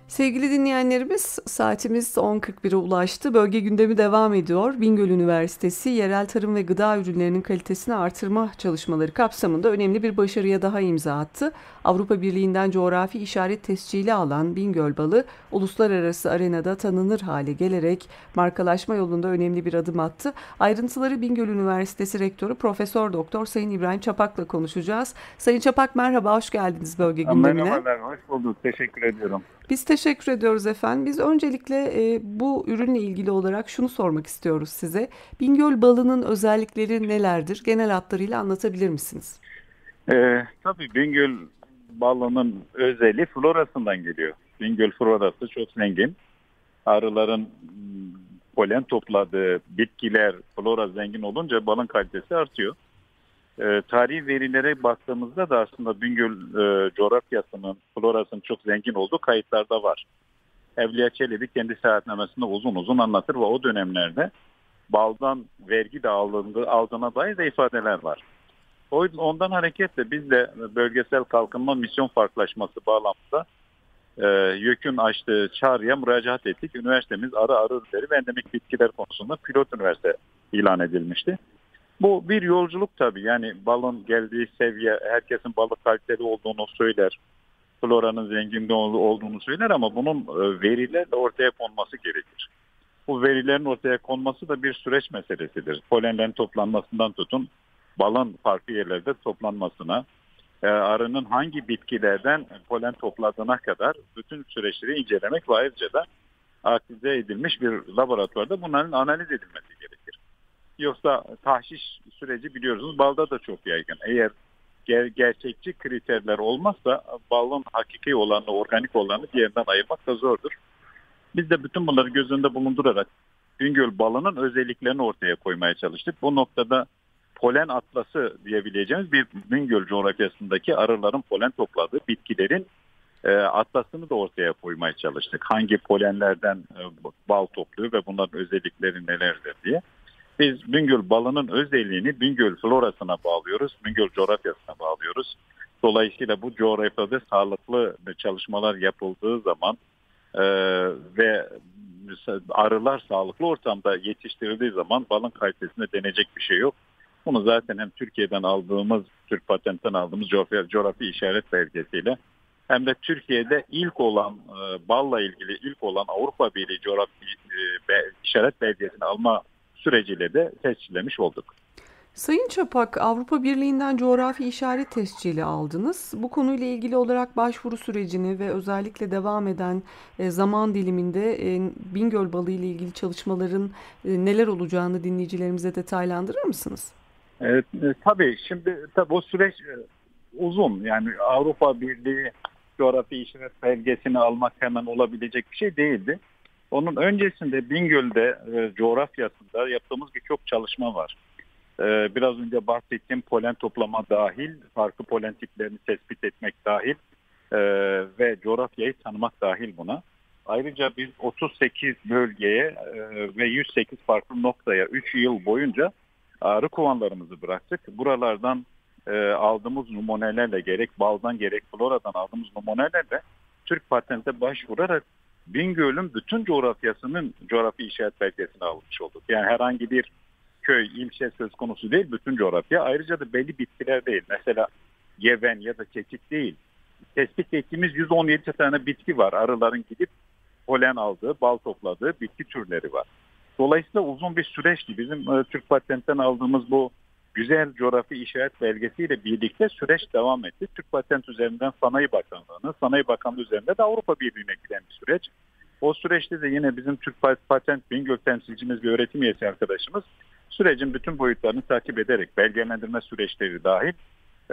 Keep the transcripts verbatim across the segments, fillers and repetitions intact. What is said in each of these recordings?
Sevgili dinleyenlerimiz, saatimiz on kırk bire ulaştı. Bölge gündemi devam ediyor. Bingöl Üniversitesi yerel tarım ve gıda ürünlerinin kalitesini artırma çalışmaları kapsamında önemli bir başarıya daha imza attı. Avrupa Birliği'nden coğrafi işaret tescili alan Bingöl balı uluslararası arenada tanınır hale gelerek markalaşma yolunda önemli bir adım attı. Ayrıntıları Bingöl Üniversitesi Rektörü Profesör Doktor Sayın İbrahim Çapak'la konuşacağız. Sayın Çapak, merhaba, hoş geldiniz bölge gündemine. Merhabalar, hoş bulduk. Teşekkür ediyorum. Biz teşekkür ediyoruz efendim. Biz öncelikle e, bu ürünle ilgili olarak şunu sormak istiyoruz size. Bingöl balının özellikleri nelerdir? Genel hatlarıyla anlatabilir misiniz? Ee, tabii Bingöl balının özelliği florasından geliyor. Bingöl florası çok zengin. Arıların mm, polen topladığı bitkiler, flora zengin olunca balın kalitesi artıyor. Ee, tarihi verilere baktığımızda da aslında Bingöl e, coğrafyasının, florasının çok zengin olduğu kayıtlarda var. Evliya Çelebi kendi seyahatnamesinde uzun uzun anlatır ve o dönemlerde baldan vergi de alındığı, aldığına dair de ifadeler var. O- Ondan hareketle biz de bölgesel kalkınma misyon farklılaşması bağlamında e, YÖK'ün açtığı çağrıya müracaat ettik. Üniversitemiz arı arı ürünleri ve endemik bitkiler konusunda pilot üniversite ilan edilmişti. Bu bir yolculuk tabii, yani balın geldiği seviye herkesin balık kaliteli olduğunu söyler. Floranın zengin ol- olduğunu söyler ama bunun e, verilerle ortaya konması gerekir. Bu verilerin ortaya konması da bir süreç meselesidir. Polenlerin toplanmasından tutun balın farklı yerlerde toplanmasına, e, arının hangi bitkilerden polen topladığına kadar bütün süreçleri incelemek ve ayrıca da aktive edilmiş bir laboratuvarda bunların analiz edilmesi gerekir. Yoksa tahşiş süreci biliyorsunuz balda da çok yaygın. Eğer ger- gerçekçi kriterler olmazsa balın hakiki olanı, organik olanı diğerinden ayırmak da zordur. Biz de bütün bunları göz önünde bulundurarak Bingöl balının özelliklerini ortaya koymaya çalıştık. Bu noktada polen atlası diyebileceğimiz bir Bingöl coğrafyasındaki arıların polen topladığı bitkilerin e, atlasını da ortaya koymaya çalıştık. Hangi polenlerden e, bal topluyor ve bunların özellikleri nelerdir diye. Biz Bingöl balının özelliğini Bingöl florasına bağlıyoruz, Bingöl coğrafyasına bağlıyoruz. Dolayısıyla bu coğrafyada sağlıklı çalışmalar yapıldığı zaman e, ve arılar sağlıklı ortamda yetiştirildiği zaman balın kalitesine denecek bir şey yok. Bunu zaten hem Türkiye'den aldığımız, Türk Patent'ten aldığımız coğrafi, coğrafi işaret belgesiyle hem de Türkiye'de ilk olan e, balla ilgili ilk olan Avrupa Birliği coğrafi e, be, işaret belgesini alma süreciyle de tescillemiş olduk. Sayın Çapak, Avrupa Birliği'nden coğrafi işaret tescili aldınız. Bu konuyla ilgili olarak başvuru sürecini ve özellikle devam eden e, zaman diliminde e, Bingöl balı ile ilgili çalışmaların e, neler olacağını dinleyicilerimize detaylandırır mısınız? Evet, e, tabii şimdi tabii o süreç e, uzun. Yani Avrupa Birliği coğrafi işaret belgesini almak hemen olabilecek bir şey değildi. Onun öncesinde Bingöl'de e, coğrafyasında yaptığımız birçok çalışma var. E, biraz önce bahsettiğim polen toplama dahil, farklı polen tiplerini tespit etmek dahil e, ve coğrafyayı tanımak dahil buna. Ayrıca biz otuz sekiz bölgeye e, ve yüz sekiz farklı noktaya üç yıl boyunca arı kovanlarımızı bıraktık. Buralardan e, aldığımız numunelerle, gerek baldan gerek floradan aldığımız numunelerle Türk Patent'e başvurarak Bingöl'ün bütün coğrafyasının coğrafi işaret belgesini almış olduk. Yani herhangi bir köy, ilçe söz konusu değil, bütün coğrafya. Ayrıca da belli bitkiler değil. Mesela geven ya da çekik değil. Tespit ettiğimiz yüz on yedi tane bitki var. Arıların gidip polen aldığı, bal topladığı bitki türleri var. Dolayısıyla uzun bir süreçti. Bizim e, Türk Patent'ten aldığımız bu güzel coğrafi işaret belgesiyle birlikte süreç devam etti. Türk Patent üzerinden Sanayi Bakanlığı'nı, Sanayi Bakanlığı üzerinde de Avrupa Birliği'ne giden bir süreç. O süreçte de yine bizim Türk Patent Bingöl temsilcimiz bir öğretim üyesi arkadaşımız sürecin bütün boyutlarını takip ederek belgelendirme süreçleri dahil e,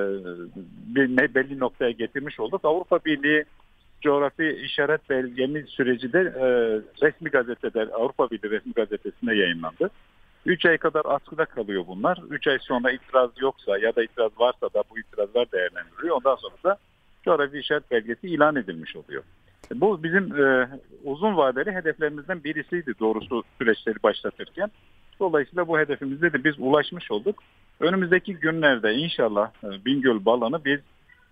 bir ne belli noktaya getirmiş olduk. Avrupa Birliği coğrafi işaret belgemiz süreci de e, resmi gazetede, Avrupa Birliği resmi gazetesinde yayınlandı. üç ay kadar askıda kalıyor bunlar. üç ay sonra itiraz yoksa ya da itiraz varsa da bu itirazlar değerlendiriliyor. Ondan sonra da coğrafi işaret belgesi ilan edilmiş oluyor. Bu bizim e, uzun vadeli hedeflerimizden birisiydi doğrusu süreçleri başlatırken. Dolayısıyla bu hedefimize de biz ulaşmış olduk. Önümüzdeki günlerde inşallah e, Bingöl balını biz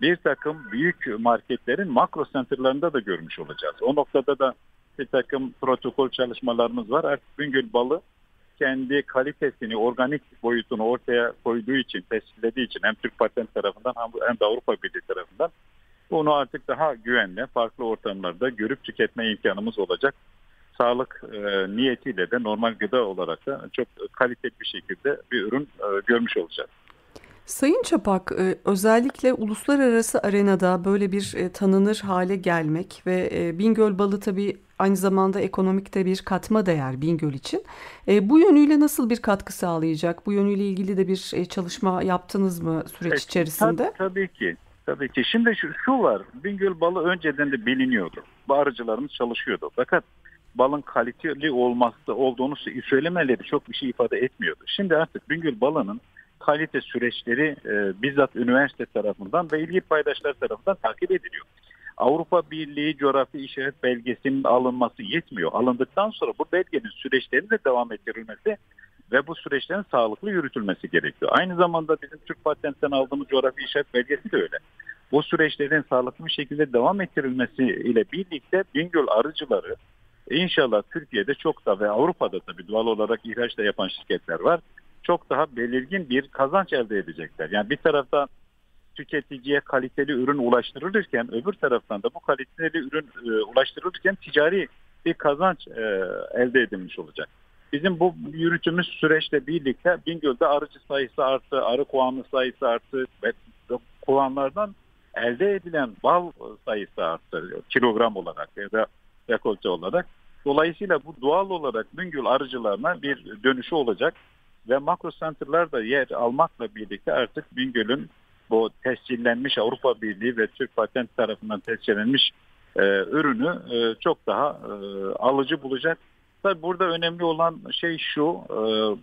bir takım büyük marketlerin makro centerlarında da görmüş olacağız. O noktada da bir takım protokol çalışmalarımız var. Artık Bingöl balı kendi kalitesini, organik boyutunu ortaya koyduğu için, tescillediği için hem Türk Patent tarafından hem de Avrupa Birliği tarafından onu artık daha güvenli, farklı ortamlarda görüp tüketme imkanımız olacak. Sağlık e, niyetiyle de normal gıda olarak da çok kaliteli bir şekilde bir ürün e, görmüş olacağız. Sayın Çapak, e, özellikle uluslararası arenada böyle bir e, tanınır hale gelmek ve e, Bingöl balı tabii aynı zamanda ekonomikte bir katma değer Bingöl için. E, bu yönüyle nasıl bir katkı sağlayacak? Bu yönüyle ilgili de bir e, çalışma yaptınız mı süreç E, içerisinde? tabii, tabii ki. Tabii ki. Şimdi şu, şu var. Bingöl balı önceden de biliniyordu. Arıcılarımız çalışıyordu. Fakat balın kaliteli olması olduğunu söylemeleri çok bir şey ifade etmiyordu. Şimdi artık Bingöl balının kalite süreçleri e, bizzat üniversite tarafından ve ilgili paydaşlar tarafından takip ediliyor. Avrupa Birliği coğrafi işaret belgesinin alınması yetmiyor. Alındıktan sonra bu belgenin süreçlerinin de devam ettirilmesi ve bu süreçlerin sağlıklı yürütülmesi gerekiyor. Aynı zamanda bizim Türk Patent'ten aldığımız coğrafi işaret belgesi de öyle. Bu süreçlerin sağlıklı bir şekilde devam ettirilmesi ile birlikte Bingöl arıcıları İnşallah Türkiye'de çok da ve Avrupa'da tabii doğal olarak ihraç da yapan şirketler var. Çok daha belirgin bir kazanç elde edecekler. Yani bir tarafta tüketiciye kaliteli ürün ulaştırılırken öbür taraftan da bu kaliteli ürün e, ulaştırılırken ticari bir kazanç e, elde edilmiş olacak. Bizim bu yürütümüz süreçle birlikte Bingöl'de arıcı sayısı arttı, arı kovanlı sayısı arttı ve kovanlardan elde edilen bal sayısı arttı kilogram olarak ya da rekolte olarak. Dolayısıyla bu doğal olarak Bingöl arıcılarına bir dönüşü olacak ve makro center'lar da yer almakla birlikte artık Bingöl'ün bu tescillenmiş Avrupa Birliği ve Türk Patent tarafından tescillenmiş e, ürünü e, çok daha e, alıcı bulacak. Tabii burada önemli olan şey şu, e,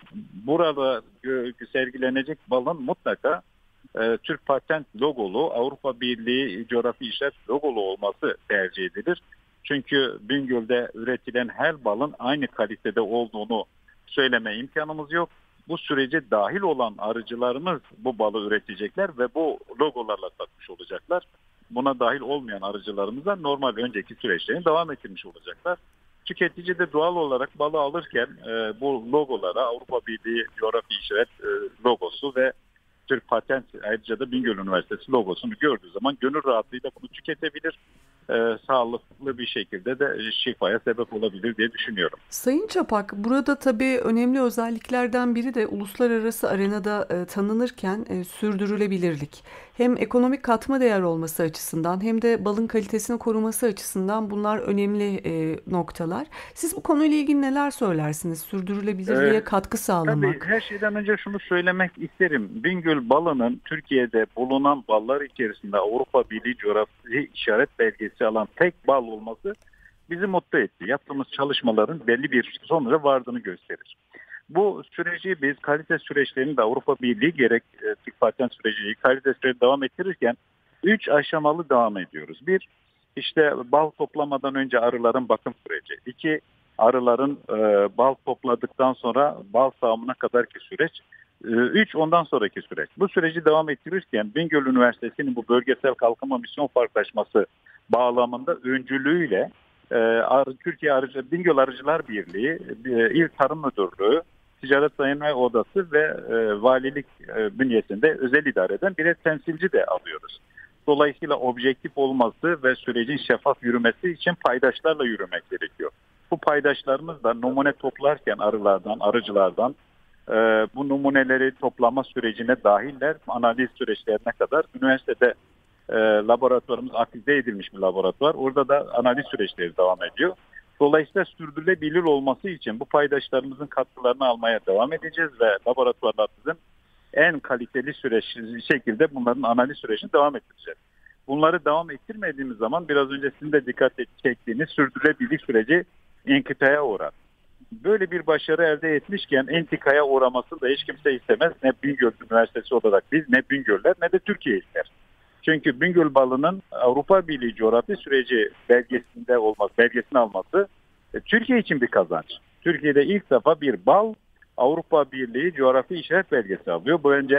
burada sergilenecek balın mutlaka e, Türk Patent logolu, Avrupa Birliği coğrafi işaret logolu olması tercih edilir. Çünkü Bingöl'de üretilen her balın aynı kalitede olduğunu söyleme imkanımız yok. Bu sürece dahil olan arıcılarımız bu balı üretecekler ve bu logolarla satmış olacaklar. Buna dahil olmayan arıcılarımıza normal önceki süreçlerini devam ettirmiş olacaklar. Tüketici de doğal olarak balı alırken e, bu logolara Avrupa Birliği coğrafi işaret e, logosu ve Türk Patent ayrıca da Bingöl Üniversitesi logosunu gördüğü zaman gönül rahatlığıyla bunu tüketebilir. E, sağlıklı bir şekilde de şifaya sebep olabilir diye düşünüyorum. Sayın Çapak, burada tabii önemli özelliklerden biri de uluslararası arenada e, tanınırken e, sürdürülebilirlik. Hem ekonomik katma değer olması açısından hem de balın kalitesini koruması açısından bunlar önemli e, noktalar. Siz bu konuyla ilgili neler söylersiniz? Sürdürülebilirliğe Ee, katkı Tabii sağlamak. her şeyden önce şunu söylemek isterim. Bingöl balının Türkiye'de bulunan ballar içerisinde Avrupa Birliği coğrafi işaret belgesi alan tek bal olması bizi mutlu etti. Yaptığımız çalışmaların belli bir sonuca vardığını gösterir. Bu süreci biz kalite süreçlerini de Avrupa Birliği gerek e, Türk Patent süreci kalite süreci devam ettirirken üç aşamalı devam ediyoruz. Bir, işte bal toplamadan önce arıların bakım süreci. İki, arıların e, bal topladıktan sonra bal sağımına kadarki süreç. E, üç, ondan sonraki süreç. Bu süreci devam ettirirken Bingöl Üniversitesi'nin bu bölgesel kalkınma misyon farklılaşması bağlamında öncülüğüyle e, Arı, Türkiye Arıcı, Bingöl Arıcılar Birliği, e, İl Tarım Müdürlüğü, Ticaret Sanayi Odası ve e, valilik e, bünyesinde özel idareden birer temsilci de alıyoruz. Dolayısıyla objektif olması ve sürecin şeffaf yürümesi için paydaşlarla yürümek gerekiyor. Bu paydaşlarımız da numune toplarken arılardan, arıcılardan e, bu numuneleri toplama sürecine dahiller, analiz süreçlerine kadar. Üniversitede e, laboratuvarımız aktive edilmiş bir laboratuvar. Orada da analiz süreçleri devam ediyor. Dolayısıyla sürdürülebilir olması için bu paydaşlarımızın katkılarını almaya devam edeceğiz ve laboratuvarlarımızın en kaliteli süreç şekilde bunların analiz sürecini devam ettireceğiz. Bunları devam ettirmediğimiz zaman biraz önce sizin de dikkat çektiğiniz sürdürülebilirlik süreci inkıtaya uğrar. Böyle bir başarı elde etmişken intikaya uğramasını da hiç kimse istemez. Ne Bingöl Üniversitesi olarak biz, ne Bingöller, ne de Türkiye ister. Çünkü Bingöl balının Avrupa Birliği coğrafi süreci belgesinde olması, belgesini alması e, Türkiye için bir kazanç. Türkiye'de ilk defa bir bal Avrupa Birliği coğrafi işaret belgesi alıyor. Bu önce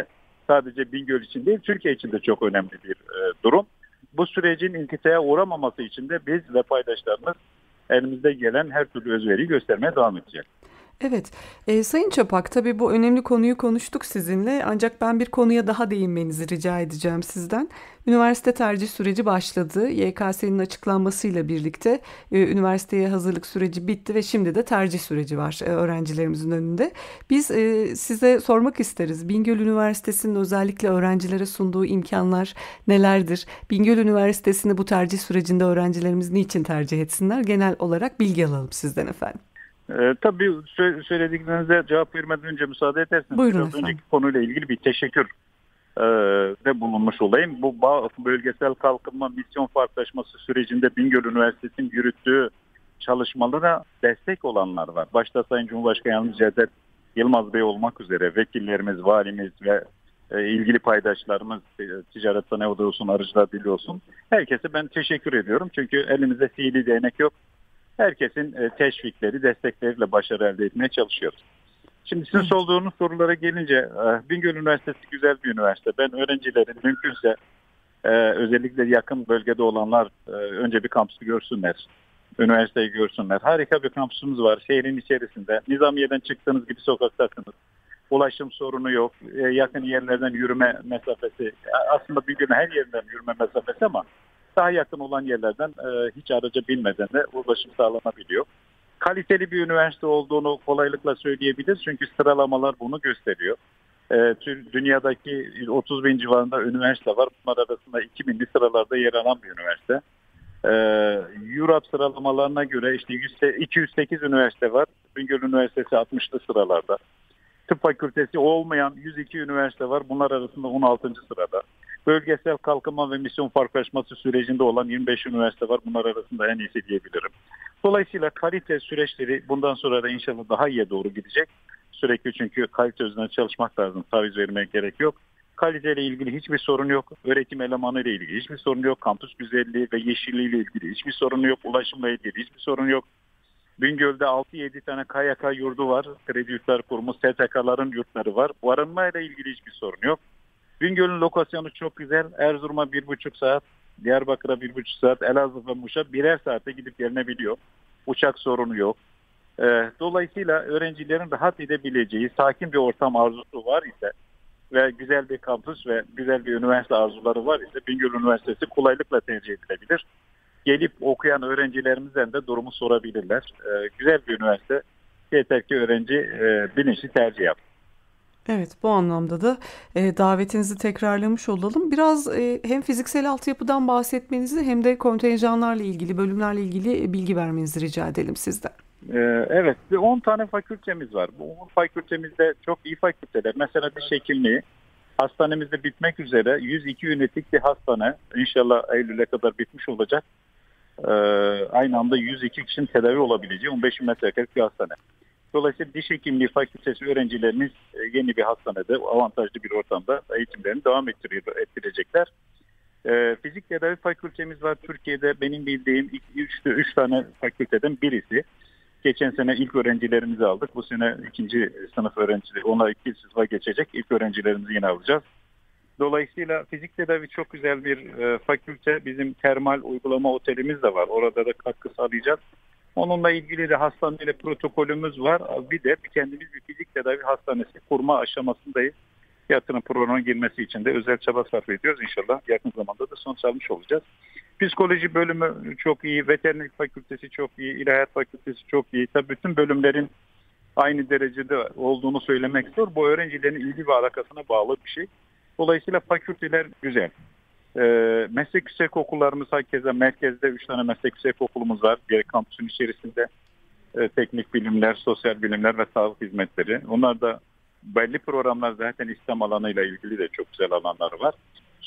sadece Bingöl için değil, Türkiye için de çok önemli bir e, durum. Bu sürecin inkitaya uğramaması için de biz ve paydaşlarımız elimizde gelen her türlü özveriyi göstermeye devam edeceğiz. Evet, e, Sayın Çapak, tabii bu önemli konuyu konuştuk sizinle, ancak ben bir konuya daha değinmenizi rica edeceğim sizden. Üniversite tercih süreci başladı. Y K S'nin açıklanmasıyla birlikte e, üniversiteye hazırlık süreci bitti ve şimdi de tercih süreci var e, öğrencilerimizin önünde. Biz e, size sormak isteriz. Bingöl Üniversitesi'nin özellikle öğrencilere sunduğu imkanlar nelerdir? Bingöl Üniversitesi'ni bu tercih sürecinde öğrencilerimiz niçin tercih etsinler? Genel olarak bilgi alalım sizden efendim. Ee, tabii sö- söylediklerinize cevap vermeden önce müsaade ederseniz Buyurun biraz efendim. önceki konuyla ilgili bir teşekkür e, de bulunmuş olayım. Bu bağ, bölgesel kalkınma misyon farklılaşması sürecinde Bingöl Üniversitesi'nin yürüttüğü çalışmalara destek olanlar var. Başta Sayın Cumhurbaşkanı Yardımcısı Cevdet Yılmaz Bey olmak üzere vekillerimiz, valimiz ve e, ilgili paydaşlarımız, e, ticaret sanayi odası olsun, arıcılar birliği olsun. Herkese ben teşekkür ediyorum. Çünkü elimizde fiili değnek yok. Herkesin e, teşvikleri, destekleriyle başarı elde etmeye çalışıyoruz. Şimdi sizin sorduğunuz sorulara gelince, e, Bingöl Üniversitesi güzel bir üniversite. Ben öğrencilerin mümkünse e, özellikle yakın bölgede olanlar e, önce bir kampüsü görsünler. Üniversiteyi görsünler. Harika bir kampüsümüz var şehrin içerisinde. Nizamiye'den çıktığınız gibi sokaktasınız. Ulaşım sorunu yok. E, yakın yerlerden yürüme mesafesi. Aslında Bingöl'ün her yerinden yürüme mesafesi ama daha yakın olan yerlerden e, hiç araca binmeden de ulaşım sağlanabiliyor. Kaliteli bir üniversite olduğunu kolaylıkla söyleyebiliriz. Çünkü sıralamalar bunu gösteriyor. E, dünyadaki otuz bin civarında üniversite var. Bunlar arasında iki binli sıralarda yer alan bir üniversite. E, Europ sıralamalarına göre işte iki yüz sekiz üniversite var. Bingöl Üniversitesi altmışlı sıralarda. Tıp fakültesi olmayan yüz iki üniversite var. Bunlar arasında on altıncı sırada. Bölgesel kalkınma ve misyon farklılaşması sürecinde olan yirmi beş üniversite var. Bunlar arasında en iyisi diyebilirim. Dolayısıyla kalite süreçleri bundan sonra da inşallah daha iyiye doğru gidecek. Sürekli çünkü kalite üzerine çalışmak lazım. Taviz vermeye gerek yok. Kaliteyle ilgili hiçbir sorun yok. Öğretim elemanı ile ilgili hiçbir sorun yok. Kampüs güzelliği ve yeşilliği ile ilgili hiçbir sorun yok. Ulaşımla ilgili hiçbir sorun yok. Bingöl'de altı yedi tane K Y K yurdu var. Kredi Yurtlar Kurumu, S T K'ların yurtları var. Barınma ile ilgili hiçbir sorun yok. Bingöl'ün lokasyonu çok güzel. Erzurum'a bir buçuk saat, Diyarbakır'a bir buçuk saat, Elazığ ve Muş'a birer saatte gidip gelinebiliyor. Uçak sorunu yok. Ee, dolayısıyla öğrencilerin rahat edebileceği sakin bir ortam arzusu var ise ve güzel bir kampüs ve güzel bir üniversite arzuları var ise Bingöl Üniversitesi kolaylıkla tercih edilebilir. Gelip okuyan öğrencilerimizden de durumu sorabilirler. Ee, güzel bir üniversite. Yeter ki öğrenci e, bilinçli tercih yapsın. Evet, bu anlamda da e, davetinizi tekrarlamış olalım. Biraz e, hem fiziksel altyapıdan bahsetmenizi hem de kontenjanlarla ilgili, bölümlerle ilgili bilgi vermenizi rica edelim sizden. Ee, evet, bir on tane fakültemiz var. Bu on fakültemizde çok iyi fakülteler. Mesela diş hekimliği hastanemizde bitmek üzere yüz iki ünitlik bir hastane. İnşallah Eylül'e kadar bitmiş olacak. Ee, aynı anda yüz iki kişinin tedavi olabileceği on beş bin metrekarelik bir hastane. Dolayısıyla diş hekimliği fakültesi öğrencilerimiz yeni bir hastanede avantajlı bir ortamda eğitimlerini devam ettirecekler. E, fizik tedavi fakültemiz var. Türkiye'de benim bildiğim üç tane fakülteden birisi. Geçen sene ilk öğrencilerimizi aldık. Bu sene ikinci sınıf öğrencileri, onlar iki sınıfa geçecek. İlk öğrencilerimizi yine alacağız. Dolayısıyla fizik tedavi çok güzel bir e, fakülte. Bizim termal uygulama otelimiz de var. Orada da katkı sağlayacağız. Onunla ilgili de hastaneyle protokolümüz var. Bir de kendimiz bir fizik tedavi hastanesi kurma aşamasındayız. Yatırım programına girmesi için de özel çaba sarf ediyoruz. İnşallah yakın zamanda da sonuç almış olacağız. Psikoloji bölümü çok iyi, veterinerlik fakültesi çok iyi, ilahiyat fakültesi çok iyi. Tabii bütün bölümlerin aynı derecede olduğunu söylemek zor. Bu öğrencilerin ilgi ve alakasına bağlı bir şey. Dolayısıyla fakülteler güzel. E, meslek yüksek okullarımız herkese merkezde üç tane meslek yüksek okulumuz var. Gerek kampüsün içerisinde e, teknik bilimler, sosyal bilimler ve sağlık hizmetleri. Onlar da belli programlar zaten İslam alanıyla ilgili de çok güzel alanları var.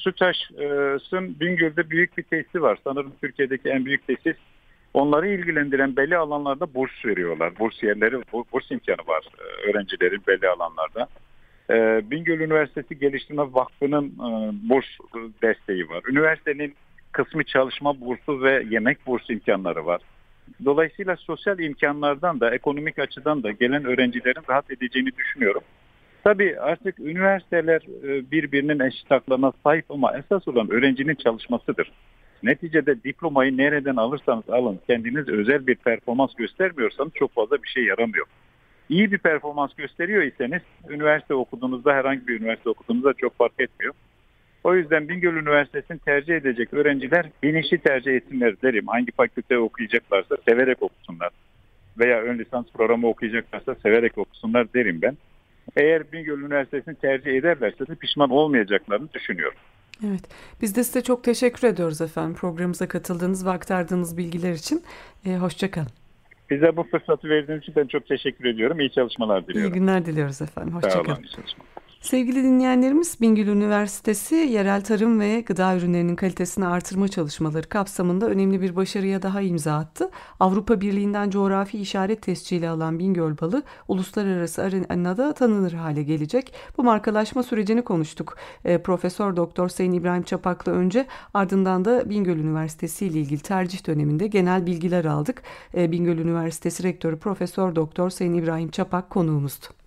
SÜTAŞ'ın Bingöl'de büyük bir tesisi var. Sanırım Türkiye'deki en büyük tesis. Onları ilgilendiren belli alanlarda burs veriyorlar. Burs yerleri, burs imkanı var öğrencilerin belli alanlarda. Bingöl Üniversitesi Geliştirme Vakfı'nın burs desteği var. Üniversitenin kısmi çalışma bursu ve yemek bursu imkanları var. Dolayısıyla sosyal imkanlardan da ekonomik açıdan da gelen öğrencilerin rahat edeceğini düşünüyorum. Tabii artık üniversiteler e, birbirinin eşit haklarına sahip ama esas olan öğrencinin çalışmasıdır. Neticede diplomayı nereden alırsanız alın, kendiniz özel bir performans göstermiyorsanız çok fazla bir şey yaramıyor. İyi bir performans gösteriyor iseniz üniversite okuduğunuzda, herhangi bir üniversite okuduğunuzda çok fark etmiyor. O yüzden Bingöl Üniversitesi'ni tercih edecek öğrenciler bilinçli tercih etsinler derim. Hangi fakülte okuyacaklarsa severek okusunlar veya ön lisans programı okuyacaklarsa severek okusunlar derim ben. Eğer Bingöl Üniversitesi'ni tercih ederlerse de pişman olmayacaklarını düşünüyorum. Evet, biz de size çok teşekkür ediyoruz efendim programımıza katıldığınız ve aktardığınız bilgiler için. Ee, hoşça kalın. Bize bu fırsatı verdiğiniz için ben çok teşekkür ediyorum. İyi çalışmalar diliyorum. İyi günler diliyoruz efendim. Hoşça Sağ kalın. olun, iyi çalışmalar. Sevgili dinleyenlerimiz, Bingöl Üniversitesi yerel tarım ve gıda ürünlerinin kalitesini artırma çalışmaları kapsamında önemli bir başarıya daha imza attı. Avrupa Birliği'nden coğrafi işaret tescili alan Bingöl balı uluslararası arenada tanınır hale gelecek. Bu markalaşma sürecini konuştuk. E, Profesör Doktor Sayın İbrahim Çapak'la önce, ardından da Bingöl Üniversitesi ile ilgili tercih döneminde genel bilgiler aldık. E, Bingöl Üniversitesi Rektörü Profesör Doktor Sayın İbrahim Çapak konuğumuzdu.